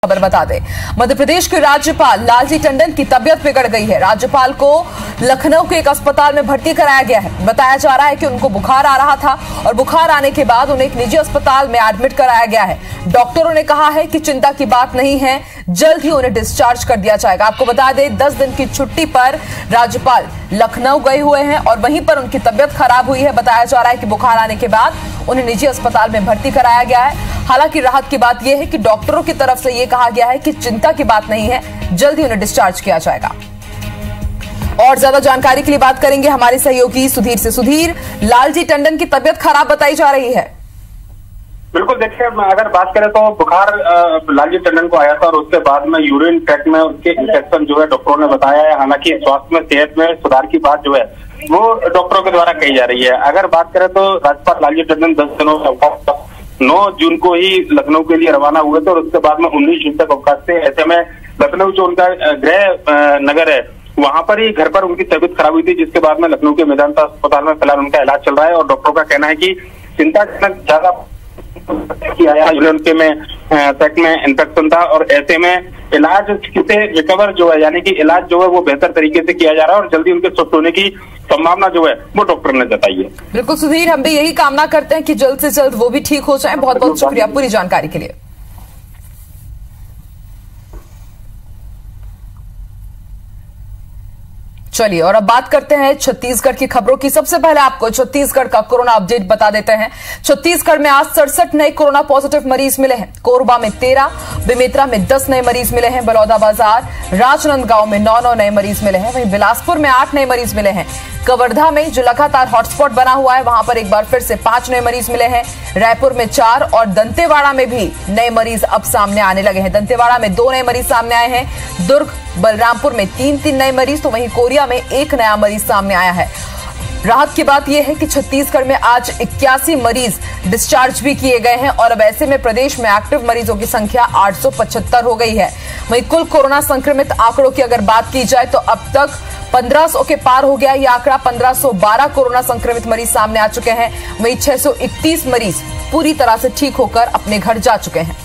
खबर बता दें, मध्य प्रदेश के राज्यपाल लालजी टंडन की तबीयत बिगड़ गई है। राज्यपाल को लखनऊ के एक अस्पताल में भर्ती कराया गया है। बताया जा रहा है कि उनको बुखार आ रहा था और बुखार आने के बाद उन्हें एक निजी अस्पताल में एडमिट कराया गया है। डॉक्टरों ने कहा है कि चिंता की बात नहीं है, जल्द ही उन्हें डिस्चार्ज कर दिया जाएगा। आपको बता दें, 10 दिन की छुट्टी पर राज्यपाल लखनऊ गए हुए हैं और वहीं पर उनकी तबीयत खराब हुई है। बताया जा रहा है कि बुखार आने के बाद उन्हें निजी अस्पताल में भर्ती कराया गया है। हालांकि राहत की बात यह है कि डॉक्टरों की तरफ से यह कहा गया है कि चिंता की बात नहीं है, जल्द ही उन्हें डिस्चार्ज किया जाएगा। और ज्यादा जानकारी के लिए बात करेंगे हमारे सहयोगी सुधीर से। सुधीर, लालजी टंडन की तबीयत खराब बताई जा रही है। बिल्कुल, देखिए अगर बात करें तो बुखार लालजी टंडन को आया था और उसके बाद में यूरिन ट्रैक्ट में उसके इंफेक्शन जो है डॉक्टरों ने बताया है। हालांकि स्वास्थ्य में सेहत में सुधार की बात जो है वो डॉक्टरों के द्वारा कही जा रही है। अगर बात करें तो राज्यपाल लालजी टंडन 10 दिनों का 9 जून को ही लखनऊ के लिए रवाना हुए थे और उसके बाद में 19 जून तक अवकाश थे। ऐसे में लखनऊ जो उनका गृह नगर है वहां पर ही घर पर उनकी तबीयत खराब हुई थी, जिसके बाद में लखनऊ के मेदांता अस्पताल में फिलहाल उनका इलाज चल रहा है और डॉक्टरों का कहना है कि चिंताजनक ज्यादा उनके में पेट में इन्फेक्शन था और ऐसे में इलाज से रिकवर जो है यानी कि इलाज जो है वो बेहतर तरीके से किया जा रहा है और जल्दी उनके स्वस्थ होने की संभावना जो है वो डॉक्टर ने जताई है। बिल्कुल सुधीर, हम भी यही कामना करते हैं कि जल्द से जल्द वो भी ठीक हो जाए। बहुत बहुत शुक्रिया पूरी जानकारी के लिए। चलिए और अब बात करते हैं छत्तीसगढ़ की खबरों की। सबसे पहले आपको छत्तीसगढ़ का कोरोना अपडेट बता देते हैं। छत्तीसगढ़ में आज 67 नए कोरोना पॉजिटिव मरीज मिले हैं। कोरबा में 13, बेमेतरा में 10 नए मरीज मिले हैं। बलौदाबाजार, राजनांदगांव में 9 नए मरीज मिले हैं। वहीं बिलासपुर में 8 नए मरीज मिले हैं। कवर्धा में जो लगातार हॉटस्पॉट बना हुआ है वहां पर एक बार फिर से 5 नए मरीज मिले हैं। रायपुर में 4 और दंतेवाड़ा में भी नए मरीज अब सामने आने लगे हैं। दंतेवाड़ा में 2 नए मरीज सामने आए हैं। दुर्ग, बलरामपुर में 3 नए मरीज, तो वहीं कोरिया में 1 नया मरीज सामने आया है। राहत की बात यह है कि छत्तीसगढ़ में आज 81 मरीज डिस्चार्ज भी किए गए हैं और अब ऐसे में प्रदेश में एक्टिव मरीजों की संख्या 875 हो गई है। वहीं कुल कोरोना संक्रमित आंकड़ों की अगर बात की जाए तो अब तक 1500 के पार हो गया यह आंकड़ा। 1512 कोरोना संक्रमित मरीज सामने आ चुके हैं। वहीं 631 मरीज पूरी तरह से ठीक होकर अपने घर जा चुके हैं।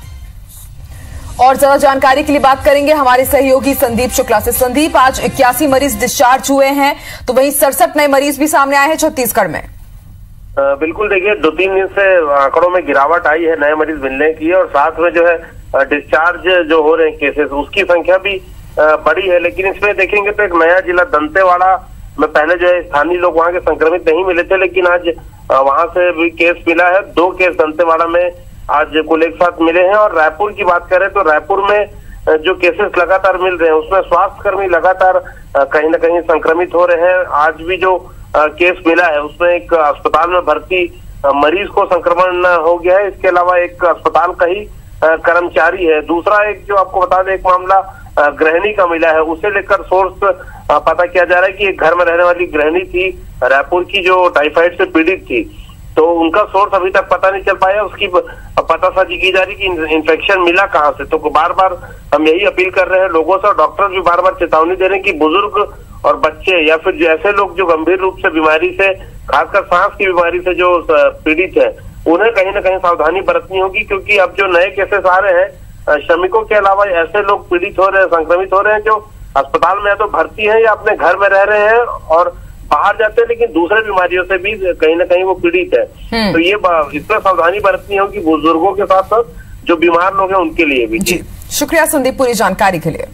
और ज्यादा जानकारी के लिए बात करेंगे हमारे सहयोगी संदीप शुक्ला से। संदीप, आज 81 मरीज डिस्चार्ज हुए हैं, तो वहीं 67 नए मरीज भी सामने आए हैं छत्तीसगढ़ में। बिल्कुल, देखिए 2-3 दिन से आंकड़ों में गिरावट आई है नए मरीज मिलने की और साथ में जो है डिस्चार्ज जो हो रहे हैं केसेस उसकी संख्या भी बड़ी है। लेकिन इसमें देखेंगे तो एक नया जिला दंतेवाड़ा में पहले जो है स्थानीय लोग वहां के संक्रमित नहीं मिले थे, लेकिन आज वहां से भी केस मिला है। 2 केस दंतेवाड़ा में आज कुल एक साथ मिले हैं। और रायपुर की बात करें तो रायपुर में जो केसेस लगातार मिल रहे हैं उसमें स्वास्थ्यकर्मी लगातार कहीं ना कहीं संक्रमित हो रहे हैं। आज भी जो केस मिला है उसमें एक अस्पताल में भर्ती मरीज को संक्रमण हो गया है। इसके अलावा एक अस्पताल का ही कर्मचारी है। दूसरा एक जो आपको बता दें एक मामला गृहिणी का मिला है, उसे लेकर सोर्स पता किया जा रहा है कि एक घर में रहने वाली गृहिणी थी रायपुर की जो टाइफाइड से पीड़ित थी, तो उनका सोर्स अभी तक पता नहीं चल पाया। उसकी पतासाजी की जा रही कि इन्फेक्शन मिला कहां से। तो बार बार हम यही अपील कर रहे हैं लोगों से और डॉक्टर भी बार बार चेतावनी दे रहे हैं कि बुजुर्ग और बच्चे या फिर ऐसे लोग जो गंभीर रूप से बीमारी से, खासकर सांस की बीमारी से जो पीड़ित है, उन्हें कहीं ना कहीं सावधानी बरतनी होगी। क्योंकि अब जो नए केसेस आ रहे हैं श्रमिकों के अलावा ऐसे लोग पीड़ित हो रहे हैं, संक्रमित हो रहे हैं जो अस्पताल में या तो भर्ती है या अपने घर में रह रहे हैं और बाहर जाते हैं लेकिन दूसरे बीमारियों से भी कहीं ना कहीं वो पीड़ित है। तो ये इसमें सावधानी बरतनी होगी बुजुर्गों के साथ साथ जो बीमार लोग हैं उनके लिए भी। जी शुक्रिया संदीप पूरी जानकारी के लिए।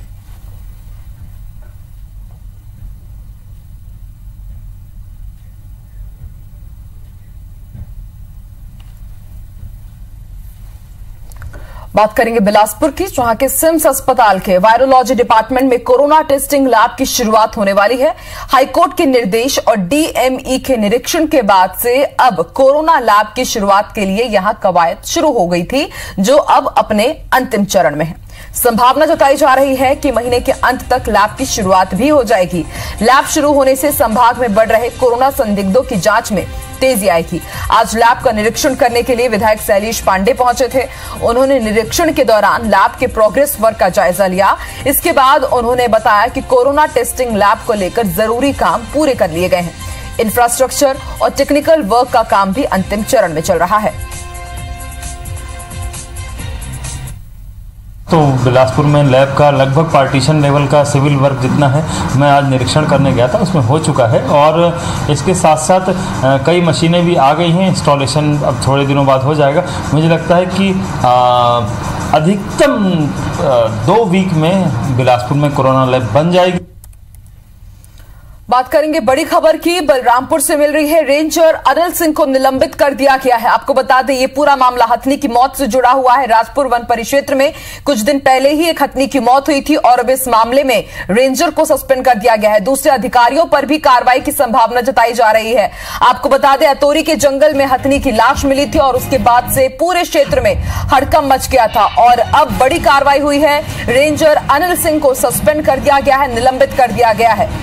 बात करेंगे बिलासपुर की, जहां के सिम्स अस्पताल के वायरोलॉजी डिपार्टमेंट में कोरोना टेस्टिंग लैब की शुरुआत होने वाली है। हाईकोर्ट के निर्देश और डीएमई के निरीक्षण के बाद से अब कोरोना लैब की शुरुआत के लिए यहां कवायद शुरू हो गई थी, जो अब अपने अंतिम चरण में है। संभावना जताई जा रही है कि महीने के अंत तक लैब की शुरुआत भी हो जाएगी। लैब शुरू होने से संभाग में बढ़ रहे कोरोना संदिग्धों की जांच में तेजी आएगी। आज लैब का निरीक्षण करने के लिए विधायक शैलेश पांडे पहुंचे थे। उन्होंने निरीक्षण के दौरान लैब के प्रोग्रेस वर्क का जायजा लिया। इसके बाद उन्होंने बताया कि कोरोना टेस्टिंग लैब को लेकर जरूरी काम पूरे कर लिए गए हैं। इंफ्रास्ट्रक्चर और टेक्निकल वर्क का काम भी अंतिम चरण में चल रहा है। तो बिलासपुर में लैब का लगभग पार्टीशन लेवल का सिविल वर्क जितना है मैं आज निरीक्षण करने गया था, उसमें हो चुका है। और इसके साथ साथ कई मशीनें भी आ गई हैं, इंस्टॉलेशन अब थोड़े दिनों बाद हो जाएगा। मुझे लगता है कि अधिकतम 2 वीक में बिलासपुर में कोरोना लैब बन जाएगी। बात करेंगे बड़ी खबर की। बलरामपुर से मिल रही है। रेंजर अनिल सिंह को निलंबित कर दिया गया है। आपको बता दें ये पूरा मामला हथनी की मौत से जुड़ा हुआ है। राजपुर वन परिक्षेत्र में कुछ दिन पहले ही एक हथनी की मौत हुई थी और अब इस मामले में रेंजर को सस्पेंड कर दिया गया है। दूसरे अधिकारियों पर भी कार्रवाई की संभावना जताई जा रही है। आपको बता दें अतोरी के जंगल में हथनी की लाश मिली थी और उसके बाद से पूरे क्षेत्र में हड़कंप मच गया था और अब बड़ी कार्रवाई हुई है। रेंजर अनिल सिंह को सस्पेंड कर दिया गया है, निलंबित कर दिया गया है।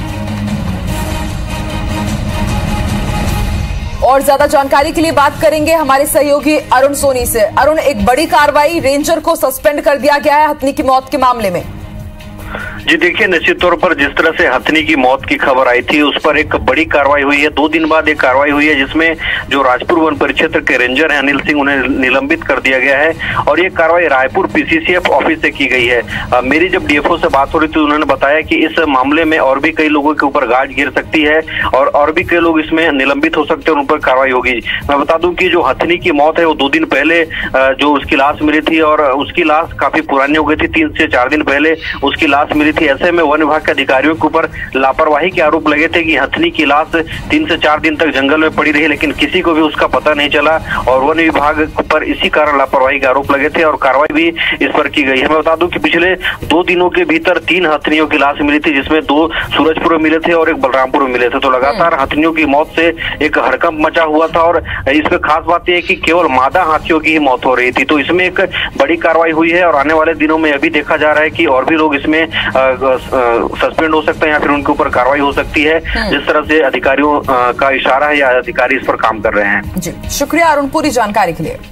और ज्यादा जानकारी के लिए बात करेंगे हमारे सहयोगी अरुण सोनी से। अरुण, एक बड़ी कार्रवाई, रेंजर को सस्पेंड कर दिया गया है हथनी की मौत के मामले में। जी देखिए, निश्चित तौर पर जिस तरह से हथनी की मौत की खबर आई थी उस पर एक बड़ी कार्रवाई हुई है। 2 दिन बाद एक कार्रवाई हुई है जिसमें जो राजपुर वन परिक्षेत्र के रेंजर हैं अनिल सिंह, उन्हें निलंबित कर दिया गया है और ये कार्रवाई रायपुर पीसीसीएफ ऑफिस से की गई है। मेरी जब डीएफओ से बात हो रही थी उन्होंने बताया कि इस मामले में और भी कई लोगों के ऊपर गाज गिर सकती है और भी कई लोग इसमें निलंबित हो सकते हैं, उन पर कार्रवाई होगी। मैं बता दूं कि जो हथनी की मौत है वो 2 दिन पहले जो उसकी लाश मिली थी और उसकी लाश काफी पुरानी हो गई थी, 3 से 4 दिन पहले उसकी लाश मिली थी। ऐसे में वन विभाग के अधिकारियों के ऊपर लापरवाही के आरोप लगे थे कि हथनी की लाश 3 से 4 दिन तक जंगल में पड़ी रही, लेकिन किसी को भी उसका पता नहीं चला और वन विभाग पर इसी कारण लापरवाही के आरोप लगे थे और कार्रवाई भी इस पर की गई है। मैं बता दूं कि पिछले 2 दिनों के भीतर 3 हथनियों की लाश मिली थी, जिसमें 2 सूरजपुर में मिले थे और एक बलरामपुर में मिले थे। तो लगातार हथनियों की मौत से एक हड़कंप मचा हुआ था और इसमें खास बात यह है कि केवल मादा हाथियों की ही मौत हो रही थी। तो इसमें एक बड़ी कार्रवाई हुई है और आने वाले दिनों में अभी देखा जा रहा है कि और भी लोग इसमें सस्पेंड हो सकते हैं या फिर उनके ऊपर कार्रवाई हो सकती है, जिस तरह से अधिकारियों का इशारा है या अधिकारी इस पर काम कर रहे हैं। जी शुक्रिया अरुण पूरी जानकारी के लिए।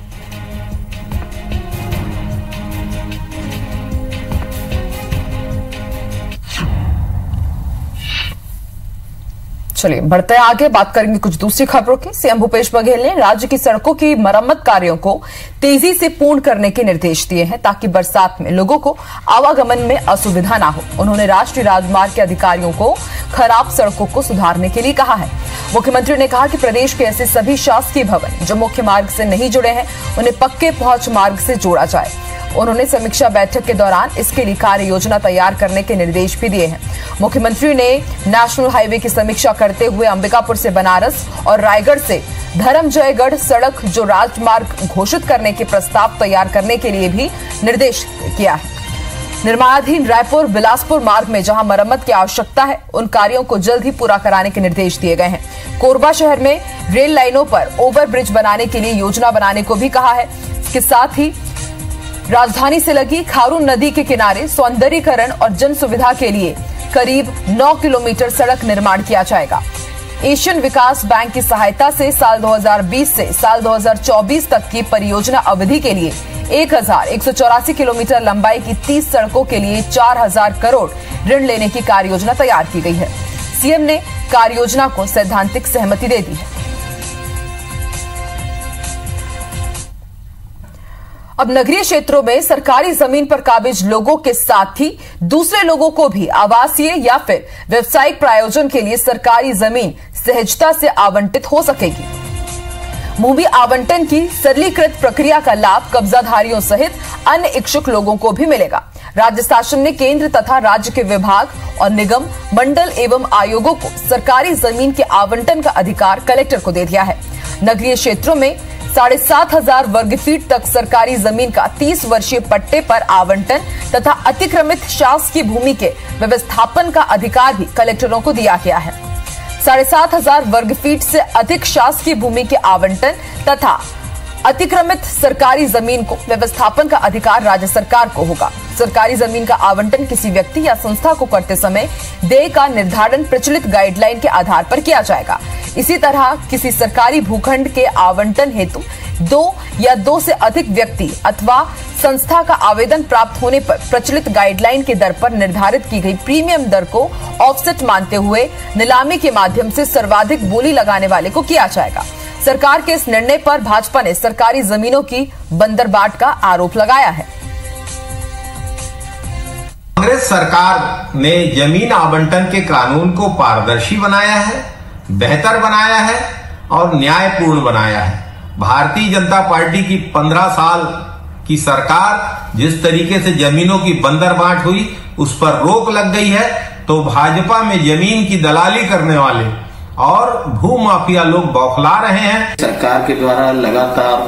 चलिए बढ़ते हैं आगे, बात करेंगे कुछ दूसरी खबरों की। सीएम भूपेश बघेल ने राज्य की सड़कों की मरम्मत कार्यों को तेजी से पूर्ण करने के निर्देश दिए हैं ताकि बरसात में लोगों को आवागमन में असुविधा ना हो। उन्होंने राष्ट्रीय राजमार्ग के अधिकारियों को खराब सड़कों को सुधारने के लिए कहा है। मुख्यमंत्री ने कहा कि प्रदेश के ऐसे सभी शासकीय भवन जो मुख्य मार्ग से नहीं जुड़े हैं उन्हें पक्के पहुंच मार्ग से जोड़ा जाए। उन्होंने समीक्षा बैठक के दौरान इसके लिए कार्य योजना तैयार करने के निर्देश भी दिए हैं। मुख्यमंत्री ने नेशनल हाईवे की समीक्षा करते हुए अंबिकापुर से बनारस और रायगढ़ से धर्मजयगढ़ सड़क जो राजमार्ग घोषित करने के प्रस्ताव तैयार करने के लिए भी निर्देश किया है। निर्माणाधीन रायपुर बिलासपुर मार्ग में जहां मरम्मत की आवश्यकता है उन कार्यों को जल्द ही पूरा कराने के निर्देश दिए गए हैं। कोरबा शहर में रेल लाइनों पर ओवरब्रिज बनाने के लिए योजना बनाने को भी कहा है। इसके साथ ही राजधानी से लगी खारून नदी के किनारे सौंदर्यीकरण और जन सुविधा के लिए करीब 9 किलोमीटर सड़क निर्माण किया जाएगा। एशियन विकास बैंक की सहायता से साल 2020 से साल 2024 तक की परियोजना अवधि के लिए 1184 किलोमीटर लंबाई की 30 सड़कों के लिए 4000 करोड़ ऋण लेने की कार्ययोजना तैयार की गई है। सीएम ने कार्ययोजना को सैद्धांतिक सहमति दे दी है। अब नगरीय क्षेत्रों में सरकारी जमीन पर काबिज लोगों के साथ ही दूसरे लोगों को भी आवासीय या फिर व्यावसायिक प्रायोजन के लिए सरकारी जमीन सहजता से आवंटित हो सकेगी। भूमि आवंटन की सरलीकृत प्रक्रिया का लाभ कब्जाधारियों सहित अन्य इच्छुक लोगों को भी मिलेगा। राज्य शासन ने केंद्र तथा राज्य के विभाग और निगम, मंडल एवं आयोगों को सरकारी जमीन के आवंटन का अधिकार कलेक्टर को दे दिया है। नगरीय क्षेत्रों में 7,500 वर्ग फीट तक सरकारी जमीन का 30 वर्षीय पट्टे पर आवंटन तथा अतिक्रमित शासकीय भूमि के व्यवस्थापन का अधिकार भी कलेक्टरों को दिया गया है। 7,500 वर्ग फीट से अधिक शासकीय भूमि के आवंटन तथा अतिक्रमित सरकारी जमीन को व्यवस्थापन का अधिकार राज्य सरकार को होगा। सरकारी जमीन का आवंटन किसी व्यक्ति या संस्था को करते समय देय का निर्धारण प्रचलित गाइडलाइन के आधार पर किया जाएगा। इसी तरह किसी सरकारी भूखंड के आवंटन हेतु 2 या 2 से अधिक व्यक्ति अथवा संस्था का आवेदन प्राप्त होने पर प्रचलित गाइडलाइन के दर पर निर्धारित की गई प्रीमियम दर को ऑफसेट मानते हुए नीलामी के माध्यम से सर्वाधिक बोली लगाने वाले को किया जाएगा। सरकार के इस निर्णय पर भाजपा ने सरकारी जमीनों की बंदरबाट का आरोप लगाया है। कांग्रेस सरकार ने जमीन आवंटन के कानून को पारदर्शी बनाया है, बेहतर बनाया है और न्यायपूर्ण बनाया है। भारतीय जनता पार्टी की 15 साल की सरकार जिस तरीके से जमीनों की बंदरबांट हुई उस पर रोक लग गई है, तो भाजपा में जमीन की दलाली करने वाले और भूमाफिया लोग बौखला रहे हैं। सरकार के द्वारा लगातार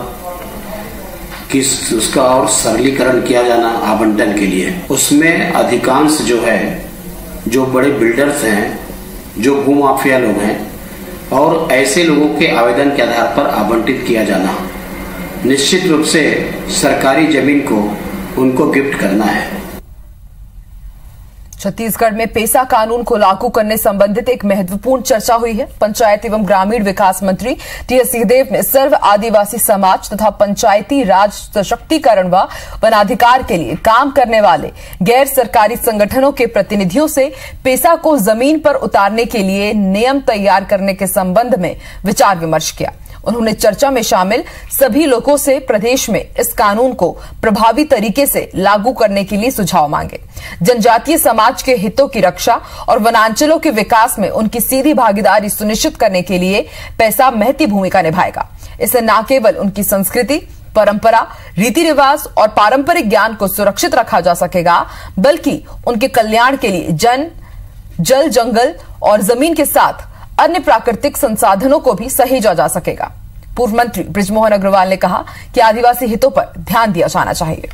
उसका और सरलीकरण किया जाना आवंटन के लिए, उसमें अधिकांश जो है, जो बड़े बिल्डर्स हैं, जो भूमाफिया लोग हैं और ऐसे लोगों के आवेदन के आधार पर आवंटित किया जाना, निश्चित रूप से सरकारी जमीन को उनको गिफ्ट करना है। छत्तीसगढ़ में पेसा कानून को लागू करने संबंधित एक महत्वपूर्ण चर्चा हुई है। पंचायत एवं ग्रामीण विकास मंत्री टीएस सिंहदेव ने सर्व आदिवासी समाज तथा पंचायती राज सशक्तिकरण व वनाधिकार के लिए काम करने वाले गैर सरकारी संगठनों के प्रतिनिधियों से पेसा को जमीन पर उतारने के लिए नियम तैयार करने के संबंध में विचार विमर्श किया। उन्होंने चर्चा में शामिल सभी लोगों से प्रदेश में इस कानून को प्रभावी तरीके से लागू करने के लिए सुझाव मांगे। जनजातीय समाज के हितों की रक्षा और वनांचलों के विकास में उनकी सीधी भागीदारी सुनिश्चित करने के लिए पेसा महती भूमिका निभाएगा। इससे न केवल उनकी संस्कृति, परंपरा, रीति रिवाज और पारंपरिक ज्ञान को सुरक्षित रखा जा सकेगा, बल्कि उनके कल्याण के लिए जल, जंगल और जमीन के साथ अन्य प्राकृतिक संसाधनों को भी सहेजा जा सकेगा। पूर्व मंत्री बृजमोहन अग्रवाल ने कहा कि आदिवासी हितों पर ध्यान दिया जाना चाहिए।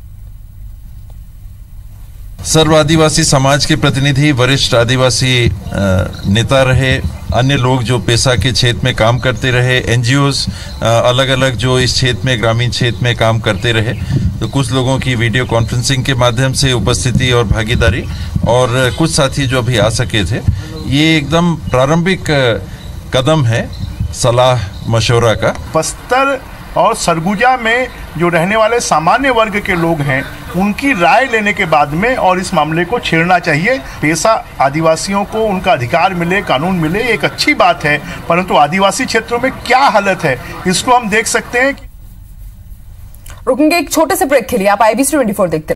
सर्व आदिवासी समाज के प्रतिनिधि, वरिष्ठ आदिवासी नेता रहे, अन्य लोग जो पेशा के क्षेत्र में काम करते रहे, एनजीओज अलग अलग जो इस क्षेत्र में, ग्रामीण क्षेत्र में काम करते रहे, तो कुछ लोगों की वीडियो कॉन्फ्रेंसिंग के माध्यम से उपस्थिति और भागीदारी, और कुछ साथी जो अभी आ सके थे। ये एकदम प्रारंभिक कदम है सलाह मशवरा का। बस्तर और सरगुजा में जो रहने वाले सामान्य वर्ग के लोग हैं, उनकी राय लेने के बाद में और इस मामले को छेड़ना चाहिए। पेशा आदिवासियों को उनका अधिकार मिले, कानून मिले, एक अच्छी बात है, परंतु आदिवासी क्षेत्रों में क्या हालत है इसको हम देख सकते हैं। रुकेंगे एक छोटे से ब्रेक के लिए। आप IBC 24 देखते